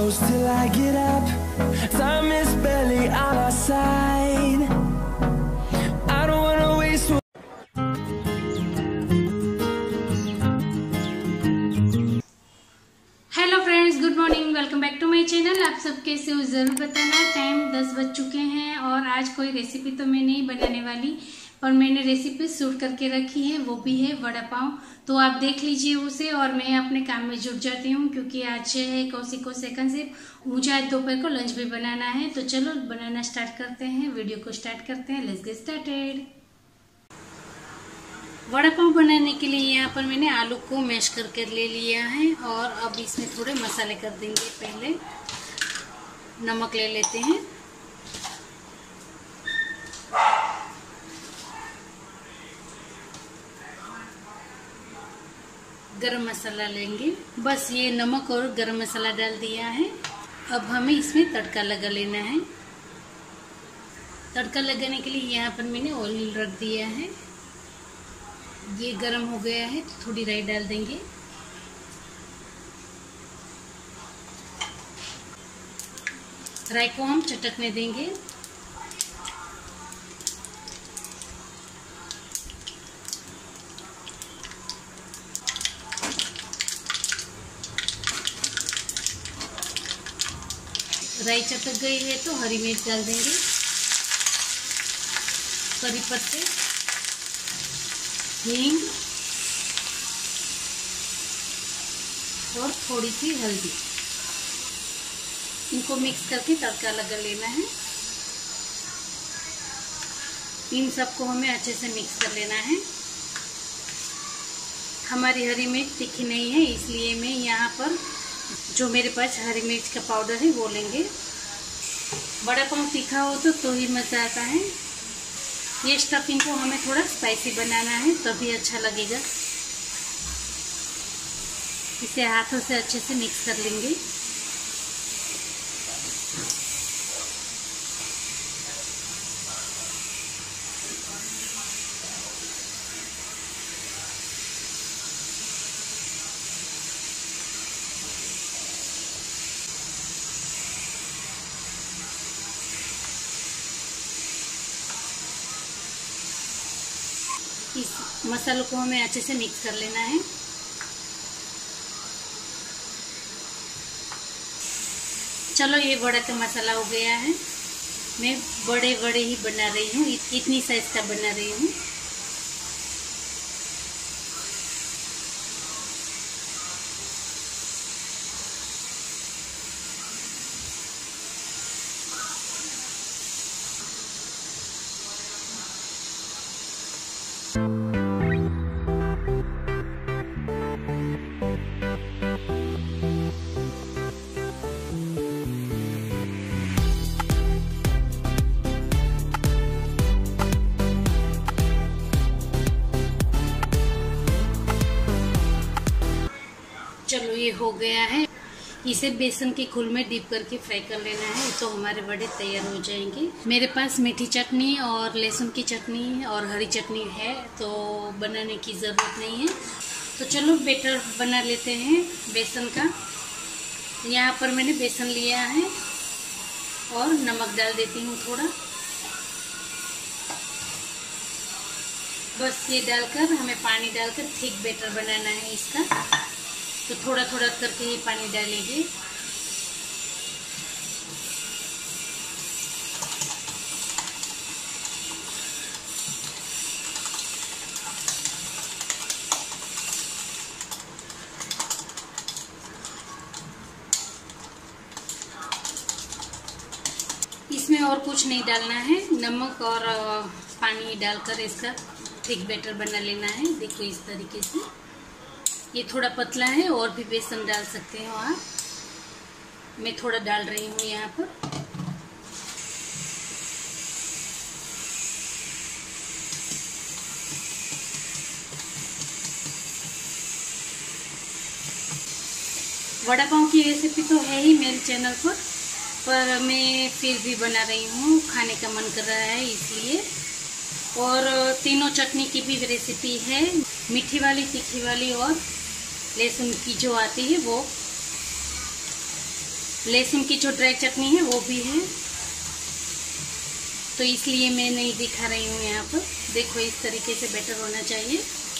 close till I get up. Time is barely on our side. I don't wanna waste. Hello friends, good morning. Welcome back to my channel. आप सब कैसे हो ज़रूर बताना। Time 10 बज चुके हैं और आज कोई रेसिपी तो मैं नहीं बनाने वाली, पर मैंने रेसिपी शूट करके रखी है, वो भी है वड़ा पाव। तो आप देख लीजिए उसे और मैं अपने काम में जुट जाती हूँ, क्योंकि आज है कौसी को सेकंड से मुझे आज दोपहर को लंच भी बनाना है। तो चलो बनाना स्टार्ट करते हैं, वीडियो को स्टार्ट करते हैं। Let's get started. Vada pav बनाने के लिए यहाँ पर मैंने आलू को मैश करके ले लिया है और अब इसमें थोड़े मसाले कर देंगे। पहले नमक ले लेते हैं, गरम मसाला लेंगे। बस ये नमक और गरम मसाला डाल दिया है। अब हमें इसमें तड़का लगा लेना है। तड़का लगाने के लिए यहाँ पर मैंने ऑयल रख दिया है, ये गरम हो गया है। तो थोड़ी राई डाल देंगे, राई को हम चटकने देंगे। राई चटक गई है तो हरी मिर्च डाल देंगे, करी पत्ते, हींग और थोड़ी सी हल्दी। इनको मिक्स करके तड़का लगा लेना है। इन सबको हमें अच्छे से मिक्स कर लेना है। हमारी हरी मिर्च तीखी नहीं है, इसलिए मैं यहाँ पर जो मेरे पास हरी मिर्च का पाउडर है वो लेंगे। वड़ा पाव तीखा हो तो ही मज़ा आता है। ये स्टफिंग को हमें थोड़ा स्पाइसी बनाना है, तभी अच्छा लगेगा। इसे हाथों से अच्छे से मिक्स कर लेंगे। इस मसालों को हमें अच्छे से मिक्स कर लेना है। चलो ये बड़ा तो मसाला हो गया है। मैं बड़े बड़े ही बना रही हूँ, इतनी साइज का बना रही हूँ। चलो ये हो गया है। इसे बेसन के घोल में डिप करके फ्राई कर लेना है, तो हमारे वड़े तैयार हो जाएंगे। मेरे पास मीठी चटनी और लहसुन की चटनी और हरी चटनी है, तो बनाने की ज़रूरत नहीं है। तो चलो बैटर बना लेते हैं बेसन का। यहाँ पर मैंने बेसन लिया है और नमक डाल देती हूँ थोड़ा। बस ये डालकर हमें पानी डालकर थिक बैटर बनाना है इसका। तो थोड़ा थोड़ा करके ये पानी डालेंगे। इसमें और कुछ नहीं डालना है, नमक और पानी डालकर इसका थिक बैटर बना लेना है। देखो इस तरीके से। ये थोड़ा पतला है, और भी बेसन डाल सकते हो आप। मैं थोड़ा डाल रही हूँ यहाँ पर। वड़ा पाव की रेसिपी तो है ही मेरे चैनल पर मैं फिर भी बना रही हूँ, खाने का मन कर रहा है इसलिए। और तीनों चटनी की भी रेसिपी है, मीठी वाली, तीखी वाली और लहसुन की जो आती है वो। लहसुन की जो ड्राई चटनी है वो भी है, तो इसलिए मैं नहीं दिखा रही हूँ यहाँ पर। देखो इस तरीके से बैटर होना चाहिए।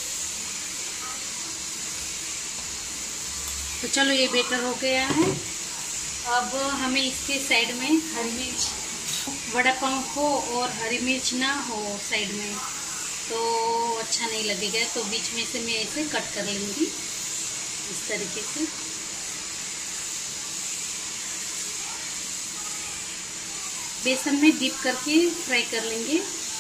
तो चलो ये बैटर हो गया है। अब हमें इसके साइड में हरी मिर्च, वड़ा पाव हो और हरी मिर्च ना हो साइड में तो अच्छा नहीं लगेगा, तो बीच में से मैं ऐसे कट कर लूँगी इस तरीके से। बेसन में डिप करके फ्राई कर लेंगे।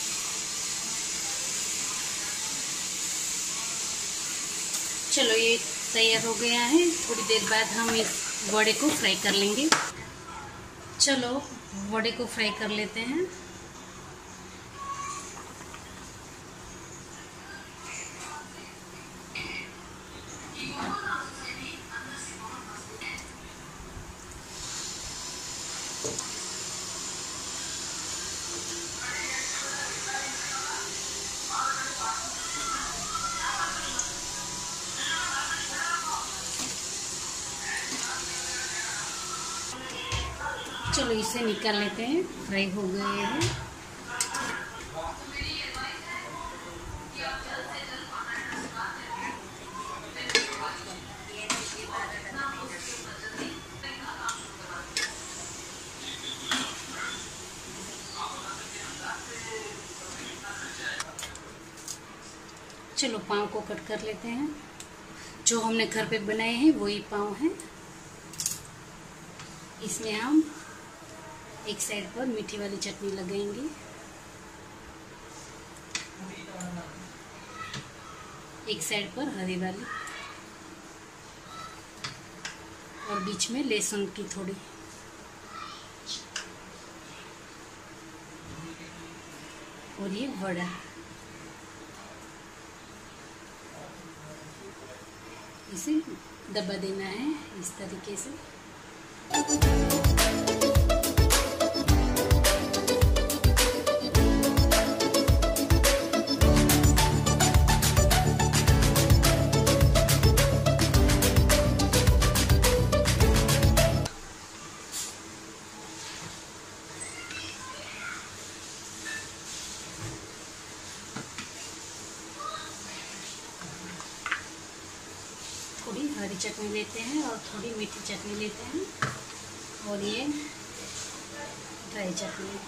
चलो ये तैयार हो गया है। थोड़ी देर बाद हम इस वड़े को फ्राई कर लेंगे। चलो वड़े को फ्राई कर लेते हैं। चलो इसे निकाल लेते हैं, फ्राई हो गए हैं। चलो पाव को कट कर लेते हैं। जो हमने घर पे बनाए हैं वही पाव हैं। इसमें हम एक साइड पर मीठी वाली चटनी लगाएंगे, एक साइड पर हरी वाली, और बीच में लहसुन की थोड़ी। और ये वड़ा, इसे दबा देना है इस तरीके से। थोड़ी हरी चटनी लेते हैं और थोड़ी मीठी चटनी लेते हैं, और ये ड्राई चटनी,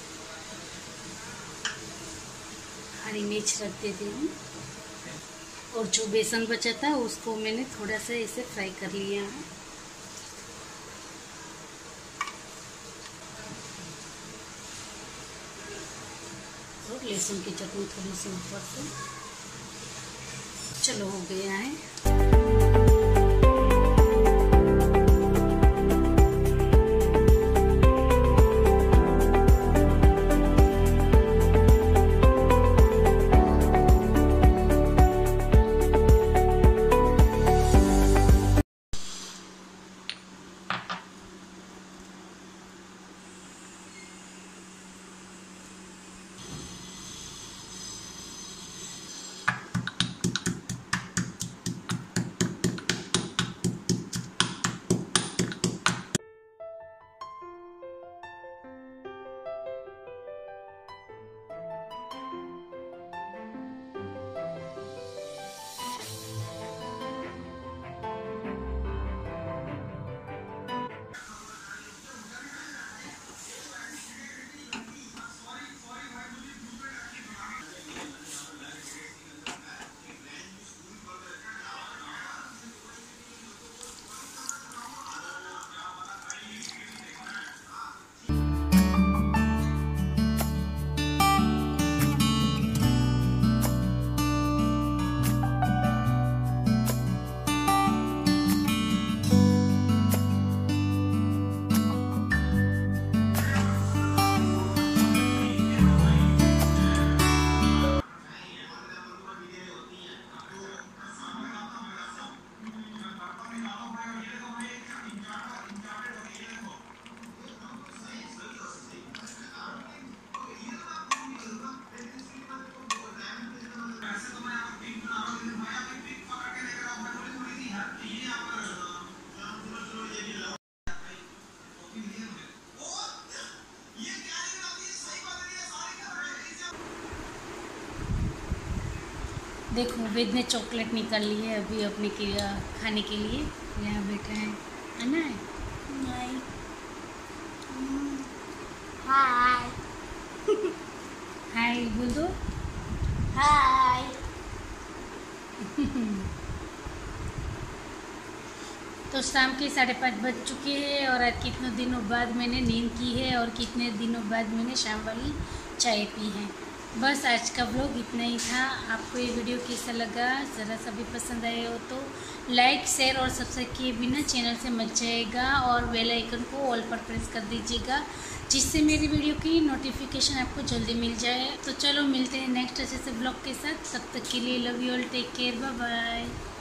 हरी मिर्च रख देते हैं। और जो बेसन बचा था उसको मैंने थोड़ा सा इसे फ्राई कर लिया है। और लहसुन की चटनी थोड़ी सी ऊपर से। चलो हो गया है। देखो वेद ने चॉकलेट निकाल ली है अभी अपने के खाने के लिए। यहाँ बैठा है आना है। नहीं। हाय। हाय बोल दो। हाय। तो शाम के 5:30 बज चुके हैं और आज कितने दिनों बाद मैंने नींद की है और कितने दिनों बाद मैंने शाम वाली चाय पी है। बस आज का व्लॉग इतना ही था। आपको ये वीडियो कैसा लगा, ज़रा सा भी पसंद आए हो तो लाइक शेयर और सब्सक्राइब किए बिना चैनल से मत जाएगा और बेल आइकन को ऑल पर प्रेस कर दीजिएगा, जिससे मेरी वीडियो की नोटिफिकेशन आपको जल्दी मिल जाए। तो चलो मिलते हैं नेक्स्ट अच्छे से ब्लॉग के साथ। तब तक के लिए love you all, take care, bye bye.